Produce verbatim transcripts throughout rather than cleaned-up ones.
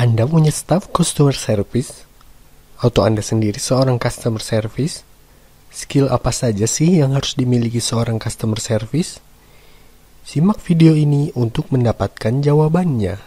Anda punya staf customer service? Atau Anda sendiri seorang customer service? Skill apa saja sih yang harus dimiliki seorang customer service? Simak video ini untuk mendapatkan jawabannya.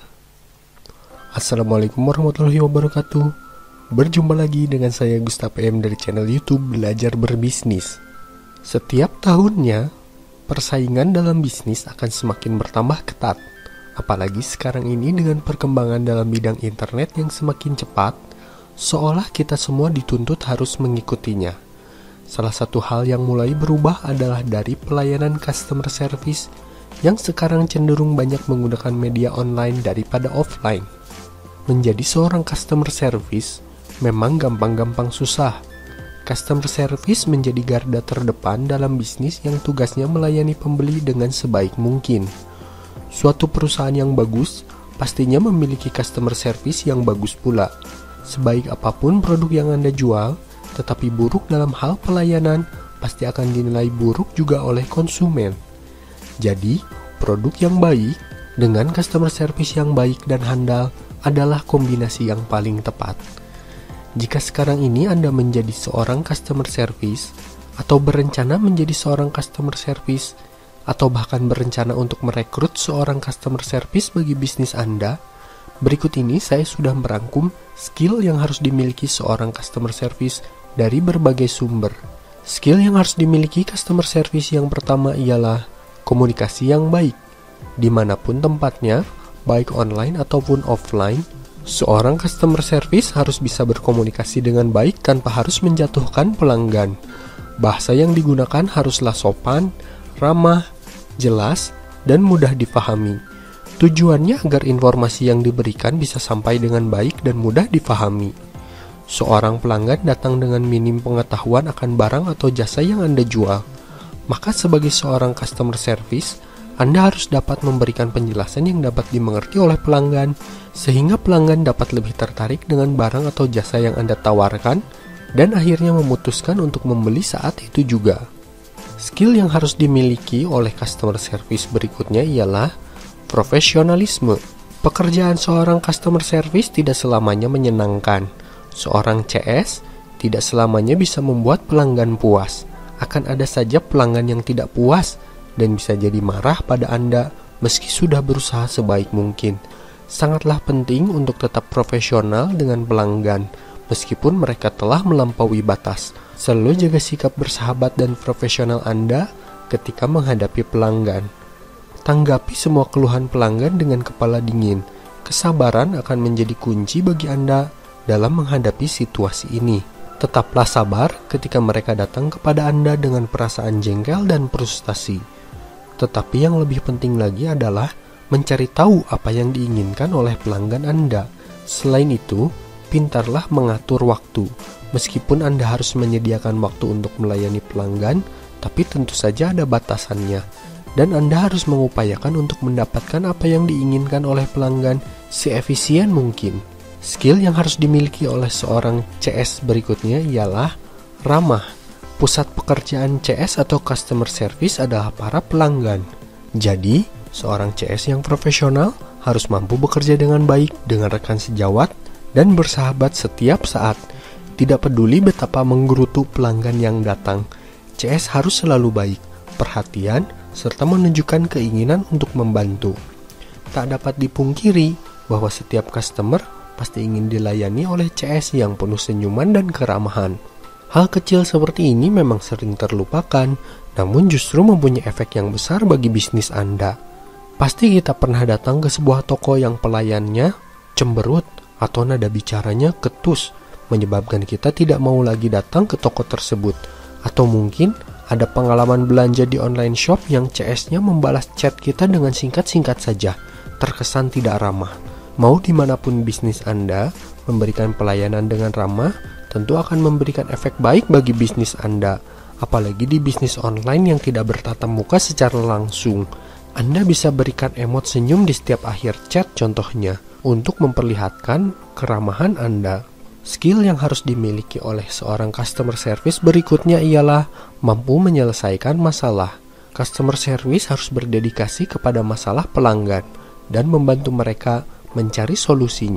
Assalamualaikum warahmatullahi wabarakatuh. Berjumpa lagi dengan saya Gustaf P M dari channel YouTube Belajar Berbisnis. Setiap tahunnya, persaingan dalam bisnis akan semakin bertambah ketat. Apalagi sekarang ini dengan perkembangan dalam bidang internet yang semakin cepat, seolah kita semua dituntut harus mengikutinya. Salah satu hal yang mulai berubah adalah dari pelayanan customer service yang sekarang cenderung banyak menggunakan media online daripada offline. Menjadi seorang customer service memang gampang-gampang susah. Customer service menjadi garda terdepan dalam bisnis yang tugasnya melayani pembeli dengan sebaik mungkin. Suatu perusahaan yang bagus pastinya memiliki customer service yang bagus pula. Sebaik apapun produk yang Anda jual, tetapi buruk dalam hal pelayanan, pasti akan dinilai buruk juga oleh konsumen. Jadi, produk yang baik dengan customer service yang baik dan handal adalah kombinasi yang paling tepat. Jika sekarang ini Anda menjadi seorang customer service, atau berencana menjadi seorang customer service, atau bahkan berencana untuk merekrut seorang customer service bagi bisnis Anda, berikut ini saya sudah merangkum skill yang harus dimiliki seorang customer service dari berbagai sumber. Skill yang harus dimiliki customer service yang pertama ialah komunikasi yang baik. Dimanapun tempatnya, baik online ataupun offline, seorang customer service harus bisa berkomunikasi dengan baik tanpa harus menjatuhkan pelanggan. Bahasa yang digunakan haruslah sopan, ramah, jelas, dan mudah difahami. Tujuannya agar informasi yang diberikan bisa sampai dengan baik dan mudah difahami. Seorang pelanggan datang dengan minim pengetahuan akan barang atau jasa yang Anda jual. Maka sebagai seorang customer service, Anda harus dapat memberikan penjelasan yang dapat dimengerti oleh pelanggan, sehingga pelanggan dapat lebih tertarik dengan barang atau jasa yang Anda tawarkan, dan akhirnya memutuskan untuk membeli saat itu juga. Skill yang harus dimiliki oleh customer service berikutnya ialah profesionalisme. Pekerjaan seorang customer service tidak selamanya menyenangkan. Seorang C S tidak selamanya bisa membuat pelanggan puas. Akan ada saja pelanggan yang tidak puas dan bisa jadi marah pada Anda meski sudah berusaha sebaik mungkin. Sangatlah penting untuk tetap profesional dengan pelanggan, meskipun mereka telah melampaui batas. Selalu jaga sikap bersahabat dan profesional Anda ketika menghadapi pelanggan. Tanggapi semua keluhan pelanggan dengan kepala dingin. Kesabaran akan menjadi kunci bagi Anda dalam menghadapi situasi ini. Tetaplah sabar ketika mereka datang kepada Anda dengan perasaan jengkel dan frustasi. Tetapi yang lebih penting lagi adalah mencari tahu apa yang diinginkan oleh pelanggan Anda. Selain itu, pintarlah mengatur waktu. Meskipun Anda harus menyediakan waktu untuk melayani pelanggan, tapi tentu saja ada batasannya. Dan Anda harus mengupayakan untuk mendapatkan apa yang diinginkan oleh pelanggan seefisien mungkin. Skill yang harus dimiliki oleh seorang C S berikutnya ialah ramah. Pusat pekerjaan C S atau customer service adalah para pelanggan. Jadi, seorang C S yang profesional harus mampu bekerja dengan baik dengan rekan sejawat dan bersahabat setiap saat. Tidak peduli betapa menggerutu pelanggan yang datang, C S harus selalu baik, perhatian, serta menunjukkan keinginan untuk membantu. Tak dapat dipungkiri bahwa setiap customer pasti ingin dilayani oleh C S yang penuh senyuman dan keramahan. Hal kecil seperti ini memang sering terlupakan, namun justru mempunyai efek yang besar bagi bisnis Anda. Pasti kita pernah datang ke sebuah toko yang pelayannya cemberut atau nada bicaranya ketus, menyebabkan kita tidak mau lagi datang ke toko tersebut. Atau mungkin ada pengalaman belanja di online shop yang C S-nya membalas chat kita dengan singkat-singkat saja, terkesan tidak ramah. Mau dimanapun bisnis Anda, memberikan pelayanan dengan ramah tentu akan memberikan efek baik bagi bisnis Anda. Apalagi di bisnis online yang tidak bertatap muka secara langsung. Anda bisa berikan emot senyum di setiap akhir chat contohnya, untuk memperlihatkan keramahan Anda. Skill yang harus dimiliki oleh seorang customer service berikutnya ialah mampu menyelesaikan masalah. Customer service harus berdedikasi kepada masalah pelanggan dan membantu mereka mencari solusinya.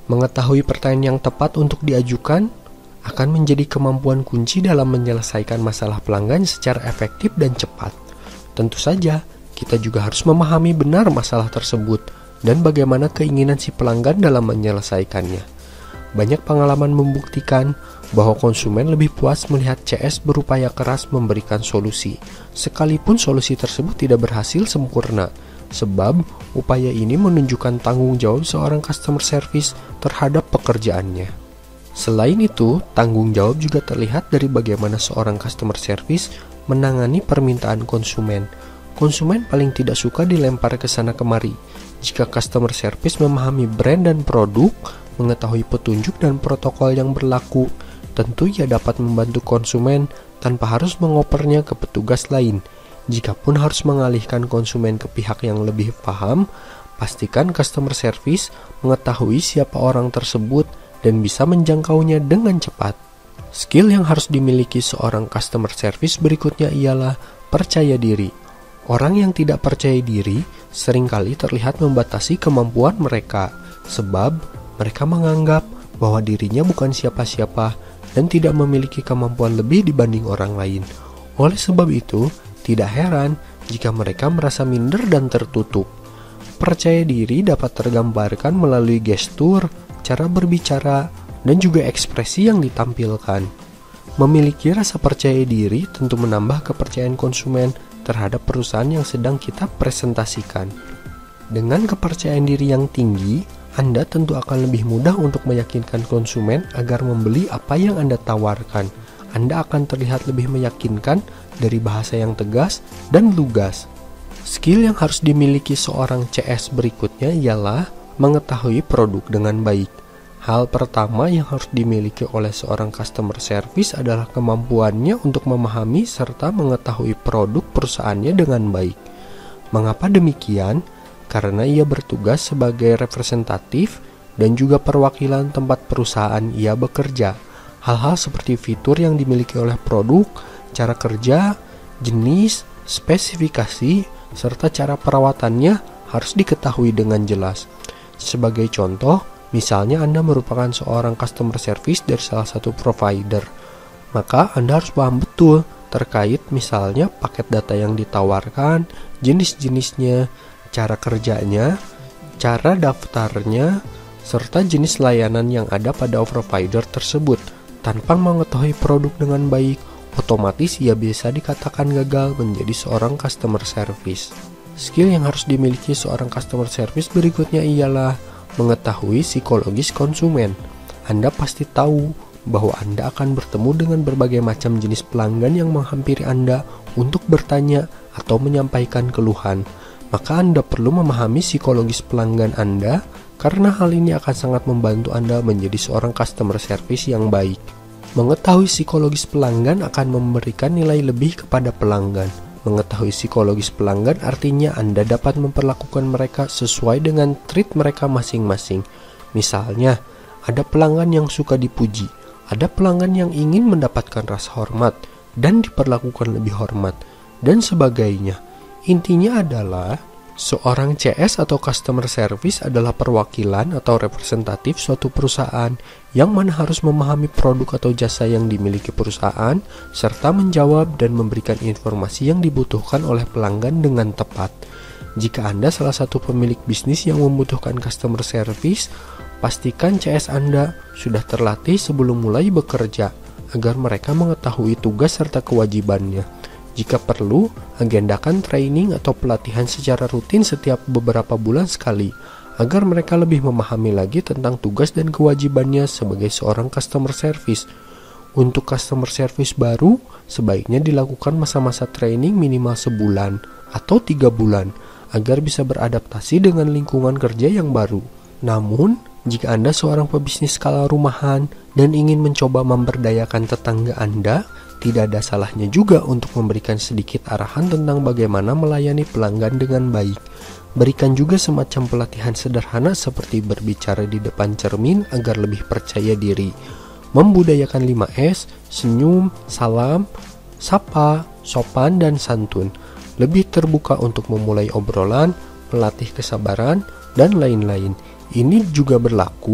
Mengetahui pertanyaan yang tepat untuk diajukan akan menjadi kemampuan kunci dalam menyelesaikan masalah pelanggan secara efektif dan cepat. Tentu saja, kita juga harus memahami benar masalah tersebut dan bagaimana keinginan si pelanggan dalam menyelesaikannya. Banyak pengalaman membuktikan bahwa konsumen lebih puas melihat C S berupaya keras memberikan solusi, sekalipun solusi tersebut tidak berhasil sempurna, sebab upaya ini menunjukkan tanggung jawab seorang customer service terhadap pekerjaannya. Selain itu, tanggung jawab juga terlihat dari bagaimana seorang customer service menangani permintaan konsumen. Konsumen paling tidak suka dilempar ke sana kemari. Jika customer service memahami brand dan produk, mengetahui petunjuk dan protokol yang berlaku, tentu ia dapat membantu konsumen tanpa harus mengopernya ke petugas lain. Jikapun harus mengalihkan konsumen ke pihak yang lebih paham, pastikan customer service mengetahui siapa orang tersebut dan bisa menjangkaunya dengan cepat. Skill yang harus dimiliki seorang customer service berikutnya ialah percaya diri. Orang yang tidak percaya diri seringkali terlihat membatasi kemampuan mereka, sebab mereka menganggap bahwa dirinya bukan siapa-siapa dan tidak memiliki kemampuan lebih dibanding orang lain. Oleh sebab itu, tidak heran jika mereka merasa minder dan tertutup. Percaya diri dapat tergambarkan melalui gestur, cara berbicara, dan juga ekspresi yang ditampilkan. Memiliki rasa percaya diri tentu menambah kepercayaan konsumen terhadap perusahaan yang sedang kita presentasikan. Dengan kepercayaan diri yang tinggi, Anda tentu akan lebih mudah untuk meyakinkan konsumen agar membeli apa yang Anda tawarkan. Anda akan terlihat lebih meyakinkan dari bahasa yang tegas dan lugas. Skill yang harus dimiliki seorang C S berikutnya ialah mengetahui produk dengan baik. Hal pertama yang harus dimiliki oleh seorang customer service adalah kemampuannya untuk memahami serta mengetahui produk perusahaannya dengan baik. Mengapa demikian? Karena ia bertugas sebagai representatif dan juga perwakilan tempat perusahaan ia bekerja. Hal-hal seperti fitur yang dimiliki oleh produk, cara kerja, jenis, spesifikasi, serta cara perawatannya harus diketahui dengan jelas. Sebagai contoh, misalnya Anda merupakan seorang customer service dari salah satu provider, maka Anda harus paham betul terkait misalnya paket data yang ditawarkan, jenis-jenisnya, cara kerjanya, cara daftarnya, serta jenis layanan yang ada pada provider tersebut. Tanpa mengetahui produk dengan baik, otomatis ia bisa dikatakan gagal menjadi seorang customer service. Skill yang harus dimiliki seorang customer service berikutnya ialah mengetahui psikologis konsumen. Anda pasti tahu bahwa Anda akan bertemu dengan berbagai macam jenis pelanggan yang menghampiri Anda untuk bertanya atau menyampaikan keluhan. Maka Anda perlu memahami psikologis pelanggan Anda, karena hal ini akan sangat membantu Anda menjadi seorang customer service yang baik. Mengetahui psikologis pelanggan akan memberikan nilai lebih kepada pelanggan. Mengetahui psikologis pelanggan artinya Anda dapat memperlakukan mereka sesuai dengan treat mereka masing-masing. Misalnya, ada pelanggan yang suka dipuji, ada pelanggan yang ingin mendapatkan rasa hormat dan diperlakukan lebih hormat, dan sebagainya. Intinya adalah, seorang C S atau customer service adalah perwakilan atau representatif suatu perusahaan yang mana harus memahami produk atau jasa yang dimiliki perusahaan serta menjawab dan memberikan informasi yang dibutuhkan oleh pelanggan dengan tepat. Jika Anda salah satu pemilik bisnis yang membutuhkan customer service, pastikan C S Anda sudah terlatih sebelum mulai bekerja agar mereka mengetahui tugas serta kewajibannya. Jika perlu, agendakan training atau pelatihan secara rutin setiap beberapa bulan sekali, agar mereka lebih memahami lagi tentang tugas dan kewajibannya sebagai seorang customer service. Untuk customer service baru, sebaiknya dilakukan masa-masa training minimal sebulan atau tiga bulan, agar bisa beradaptasi dengan lingkungan kerja yang baru. Namun, jika Anda seorang pebisnis skala rumahan dan ingin mencoba memberdayakan tetangga Anda, tidak ada salahnya juga untuk memberikan sedikit arahan tentang bagaimana melayani pelanggan dengan baik. Berikan juga semacam pelatihan sederhana seperti berbicara di depan cermin agar lebih percaya diri. Membudayakan lima S, senyum, salam, sapa, sopan, dan santun. Lebih terbuka untuk memulai obrolan, melatih kesabaran, dan lain-lain. Ini juga berlaku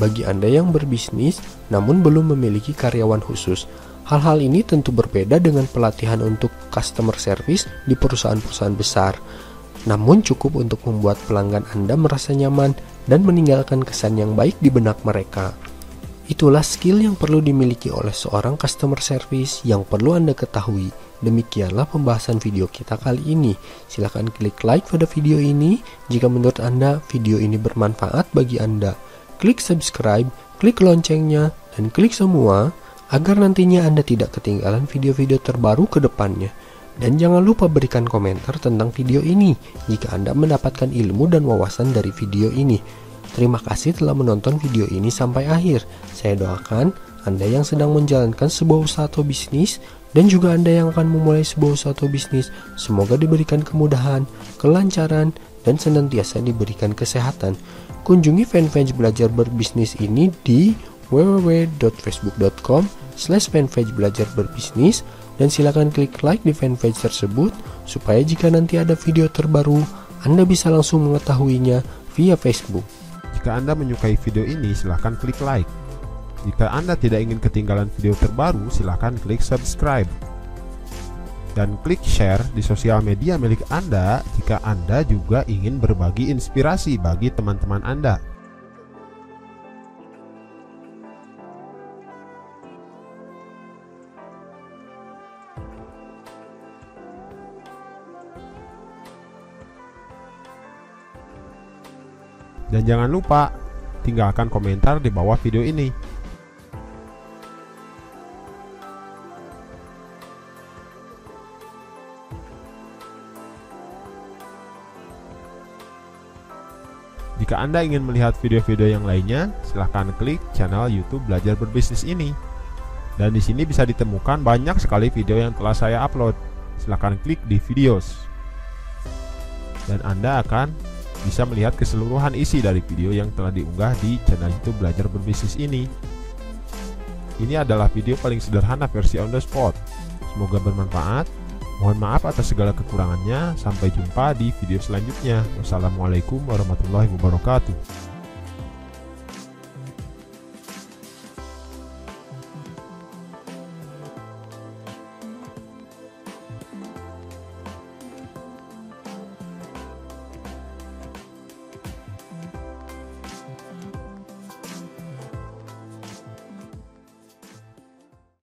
bagi Anda yang berbisnis namun belum memiliki karyawan khusus. Hal-hal ini tentu berbeda dengan pelatihan untuk customer service di perusahaan-perusahaan besar. Namun cukup untuk membuat pelanggan Anda merasa nyaman dan meninggalkan kesan yang baik di benak mereka. Itulah skill yang perlu dimiliki oleh seorang customer service yang perlu Anda ketahui. Demikianlah pembahasan video kita kali ini. Silahkan klik like pada video ini jika menurut Anda video ini bermanfaat bagi Anda. Klik subscribe, klik loncengnya, dan klik semua agar nantinya Anda tidak ketinggalan video-video terbaru ke depannya. Dan jangan lupa berikan komentar tentang video ini jika Anda mendapatkan ilmu dan wawasan dari video ini. Terima kasih telah menonton video ini sampai akhir. Saya doakan Anda yang sedang menjalankan sebuah usaha atau bisnis dan juga Anda yang akan memulai sebuah usaha atau bisnis, semoga diberikan kemudahan, kelancaran, dan senantiasa diberikan kesehatan. Kunjungi fanpage Belajar Berbisnis ini di w w w dot facebook dot com slash fanpage belajar berbisnis dan silakan klik like di fanpage tersebut supaya jika nanti ada video terbaru Anda bisa langsung mengetahuinya via Facebook. Jika Anda menyukai video ini, silahkan klik like. Jika Anda tidak ingin ketinggalan video terbaru, silahkan klik subscribe. Dan klik share di sosial media milik Anda jika Anda juga ingin berbagi inspirasi bagi teman-teman Anda. Dan jangan lupa tinggalkan komentar di bawah video ini. Jika Anda ingin melihat video-video yang lainnya, silahkan klik channel YouTube Belajar Berbisnis ini. Dan di sini bisa ditemukan banyak sekali video yang telah saya upload. Silahkan klik di videos. Dan Anda akan bisa melihat keseluruhan isi dari video yang telah diunggah di channel YouTube Belajar Berbisnis ini. Ini adalah video paling sederhana versi on the spot. Semoga bermanfaat. Mohon maaf atas segala kekurangannya. Sampai jumpa di video selanjutnya. Wassalamualaikum warahmatullahi wabarakatuh.